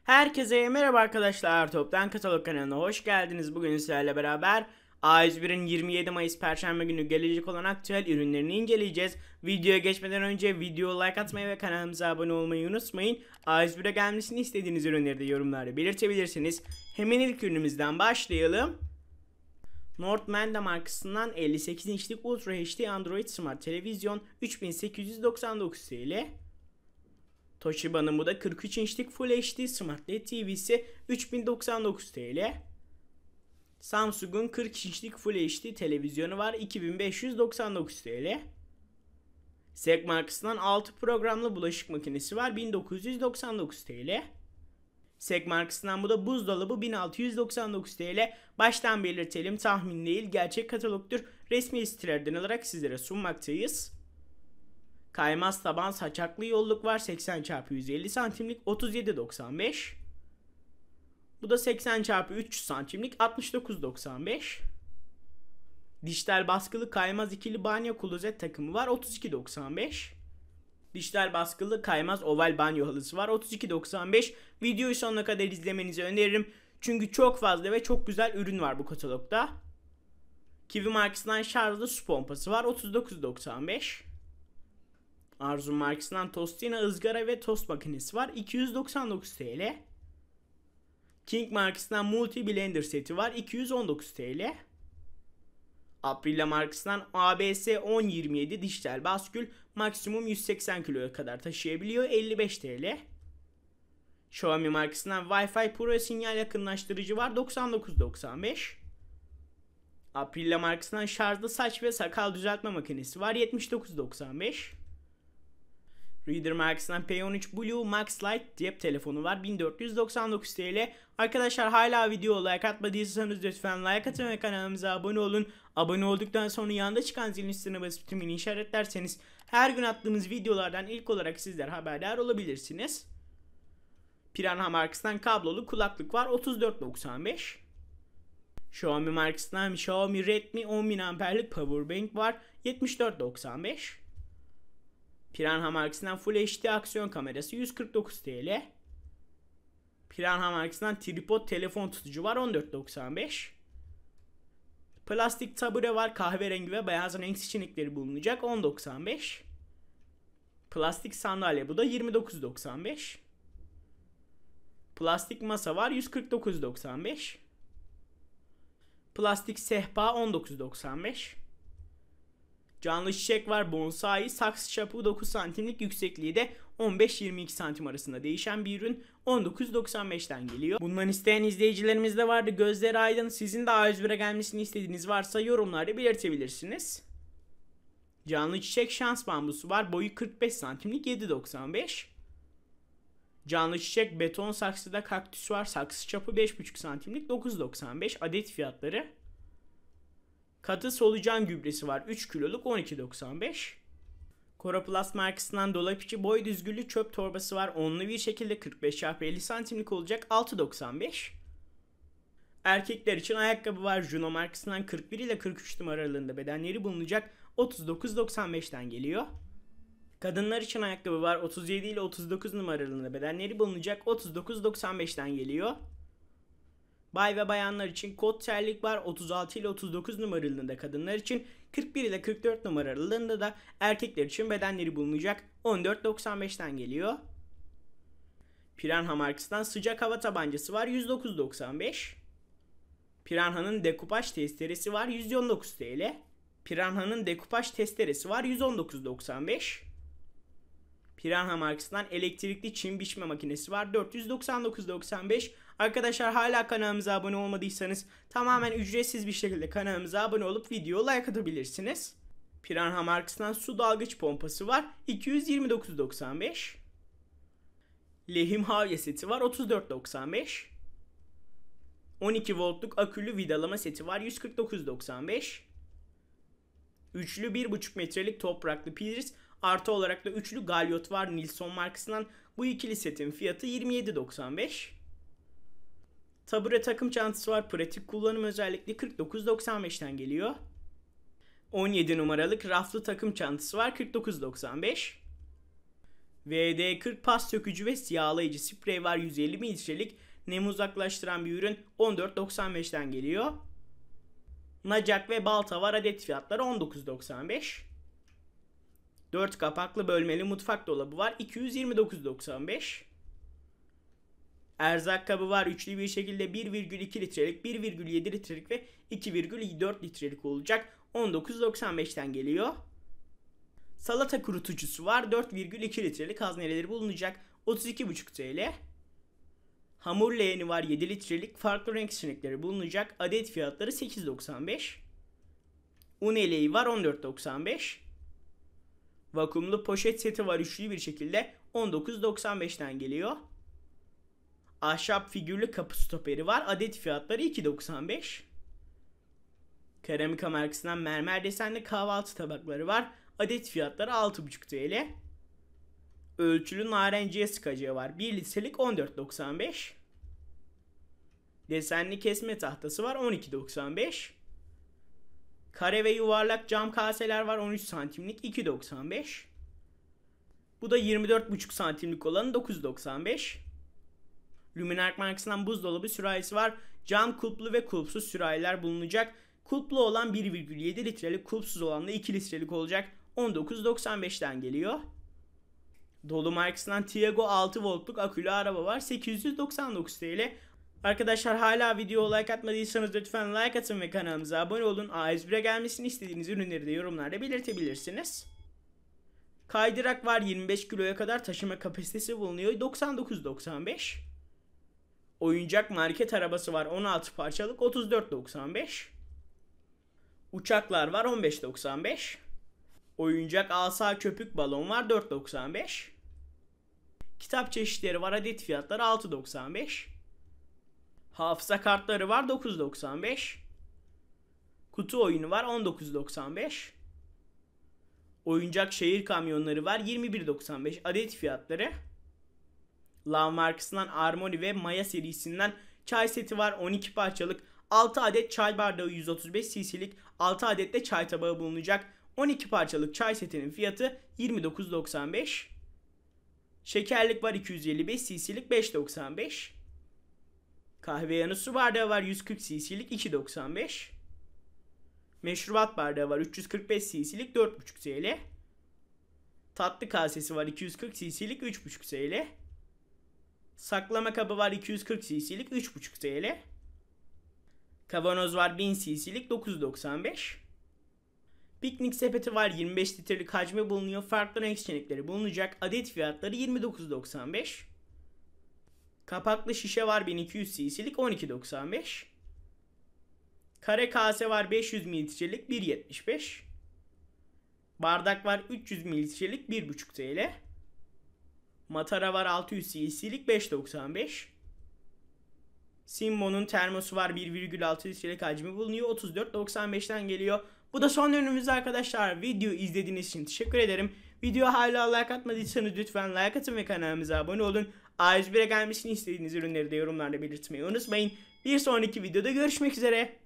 Herkese merhaba arkadaşlar. Toptan Katalog kanalına hoş geldiniz. Bugün sizlerle beraber A101'in 27 Mayıs Perşembe günü gelecek olan aktüel ürünlerini inceleyeceğiz. Videoya geçmeden önce videoya like atmayı ve kanalımıza abone olmayı unutmayın. A101'e gelmesini istediğiniz ürünleri de yorumlarda belirtebilirsiniz. Hemen ilk ürünümüzden başlayalım. Northman markasından 58 inçlik Ultra HD Android Smart Televizyon 3899 TL. Toshiba'nın bu da 43 inçlik Full HD Smart LED TV'si 3099 TL. Samsung'un 40 inçlik Full HD televizyonu var 2599 TL. ZEG markasından 6 programlı bulaşık makinesi var 1999 TL. ZEG markasından bu da buzdolabı 1699 TL. Baştan belirtelim, tahmin değil, gerçek katalogdur. Resmi sitelerden alarak sizlere sunmaktayız. Kaymaz taban saçaklı yolluk var 80x150 santimlik 37.95. Bu da 80x300 santimlik 69.95. Dijital baskılı kaymaz ikili banyo klozet takımı var 32.95. Dijital baskılı kaymaz oval banyo halısı var 32.95. Videoyu sonuna kadar izlemenizi öneririm. Çünkü çok fazla ve çok güzel ürün var bu katalogda. Kiwi markasından şarjlı su pompası var 39.95. Arzu markasından Tostina ızgara ve tost makinesi var 299 TL. King markasından multi blender seti var 219 TL. Aprilia markasından ABS 1027 dijital baskül maksimum 180 kiloya kadar taşıyabiliyor 55 TL. Xiaomi markasından Wi-Fi Pro sinyal yakınlaştırıcı var 99.95. Aprilia markasından şarjlı saç ve sakal düzeltme makinesi var 79.95. Reader markasından P13 Blue Max Lite cep telefonu var 1499 TL. Arkadaşlar hala video like atmadıysanız lütfen like atın ve kanalımıza abone olun. Abone olduktan sonra yanında çıkan zilin üstüne basıp tümünü işaretlerseniz her gün attığımız videolardan ilk olarak sizler haberdar olabilirsiniz. Piranha markasından kablolu kulaklık var 34.95. Xiaomi markasından Xiaomi Redmi 10.000 amperlik powerbank var 74.95. Piranha markasından Full HD aksiyon kamerası 149 TL. Piranha markasından tripod telefon tutucu var 14.95. Plastik tabure var kahverengi ve beyaz renk seçenekleri bulunacak 10.95. Plastik sandalye bu da 29.95. Plastik masa var 149.95. Plastik sehpa 19.95. Canlı çiçek var bonsai saksı çapı 9 santimlik yüksekliği de 15-22 santim arasında değişen bir ürün 19.95'ten geliyor. Bundan isteyen izleyicilerimiz de vardı. Gözleri aydın. Sizin de A101'e gelmesini istediğiniz varsa yorumlarda belirtebilirsiniz. Canlı çiçek şans bambusu var. Boyu 45 santimlik 7.95. Canlı çiçek beton saksıda kaktüs var. Saksı çapı 5.5 santimlik 9.95 adet fiyatları. Katı solucan gübresi var 3 kiloluk 12.95. Coroplast markasından dolap içi boy düzgülü çöp torbası var. Onlu bir şekilde 45x50 santimlik olacak 6.95. Erkekler için ayakkabı var. Juno markasından 41 ile 43 numara aralığında bedenleri bulunacak 39.95'ten geliyor. Kadınlar için ayakkabı var. 37 ile 39 numara aralığında bedenleri bulunacak 39.95'ten geliyor. Bay ve bayanlar için kot terlik var 36 ile 39 numara aralığında kadınlar için 41 ile 44 numara aralığında da erkekler için bedenleri bulunacak 14.95'ten geliyor. Piranha markasından sıcak hava tabancası var 109.95. Piranha'nın dekupaj testeresi var 119 TL. Piranha'nın dekupaj testeresi var 119.95. Piranha markasından elektrikli çim biçme makinesi var 499.95. Arkadaşlar hala kanalımıza abone olmadıysanız tamamen ücretsiz bir şekilde kanalımıza abone olup video like atabilirsiniz. Piranha markasından su dalgıç pompası var 229.95. Lehim havya seti var 34.95. 12 voltluk akülü vidalama seti var 149.95. Üçlü 1,5 metrelik topraklı priz artı olarak da üçlü galyot var Nilson markasından. Bu ikili setin fiyatı 27.95. Tabure takım çantası var. Pratik kullanım özellikli 49.95'ten geliyor. 17 numaralık raflı takım çantası var 49.95. VD40 pas sökücü ve siyahlayıcı sprey var, 150 mililitrelik. Nem uzaklaştıran bir ürün, 14.95'ten geliyor. Nacak ve balta var, adet fiyatları 19.95. 4 kapaklı bölmeli mutfak dolabı var, 229.95. Erzak kabı var, üçlü bir şekilde 1,2 litrelik, 1,7 litrelik ve 2,4 litrelik olacak, 19.95'ten geliyor. Salata kurutucusu var, 4,2 litrelik, hazneleri bulunacak, 32,5 TL. Hamur leğeni var, 7 litrelik, farklı renk seçenekleri bulunacak, adet fiyatları 8.95. Un eleği var, 14.95. Vakumlu poşet seti var, üçlü bir şekilde, 19.95'ten geliyor. Ahşap figürlü kapı stoperi var, adet fiyatları 2.95. Keramika markasından mermer desenli kahvaltı tabakları var, adet fiyatları 6,5 TL. Ölçülü narenciye sıkacağı var, 1 litrelik, 14.95. Desenli kesme tahtası var, 12.95. Kare ve yuvarlak cam kaseler var, 13 santimlik, 2.95. Bu da 24,5 santimlik olanı, 9.95. Luminark markasından buzdolabı sürahisi var. Cam kulplu ve kulpsuz sürahiler bulunacak. Kulplu olan 1,7 litrelik, kulpsuz olan da 2 litrelik olacak, 19.95'ten geliyor. Dolu markasından Tiago 6 voltluk akülü araba var, 899 TL. Arkadaşlar hala videoya like atmadıysanız lütfen like atın ve kanalımıza abone olun. A101'e gelmesini istediğiniz ürünleri de yorumlarda belirtebilirsiniz. Kaydırak var, 25 kiloya kadar taşıma kapasitesi bulunuyor, 99.95. Oyuncak market arabası var, 16 parçalık, 34.95. Uçaklar var, 15.95. Oyuncak asa köpük balon var, 4.95. Kitap çeşitleri var, adet fiyatları 6.95. Hafıza kartları var, 9.95. Kutu oyunu var, 19.95. Oyuncak şehir kamyonları var, 21.95 adet fiyatları. Lav markasından Armoni ve Maya serisinden çay seti var, 12 parçalık, 6 adet çay bardağı 135 cc'lik, 6 adet de çay tabağı bulunacak. 12 parçalık çay setinin fiyatı 29.95. Şekerlik var, 255 cc'lik, 5.95. Kahve yanı su bardağı var, 140 cc'lik, 2.95. Meşrubat bardağı var, 345 cc'lik, 4,5 TL. Tatlı kasesi var, 240 cc'lik, 3,5 TL. Saklama kabı var, 240 cc'lik, 3,5 TL. Kavanoz var, 1000 cc'lik, 9.95. Piknik sepeti var, 25 litrelik hacmi bulunuyor, farklı renk seçenekleri bulunacak, adet fiyatları 29.95. Kapaklı şişe var, 1200 cc'lik, 12.95. Kare kase var, 500 mililitrelik, 1.75. Bardak var, 300 mililitrelik, 1,5 TL. Matara var, 600 cc'lik, 5.95. Simmo'nun termosu var, 1,6 litrelik hacmi bulunuyor, 34.95'ten geliyor. Bu da son ürünümüz arkadaşlar. Video izlediğiniz için teşekkür ederim. Video hala like atmadıysanız lütfen like atın ve kanalımıza abone olun. A101'e gelmesini istediğiniz ürünleri de yorumlarda belirtmeyi unutmayın. Bir sonraki videoda görüşmek üzere.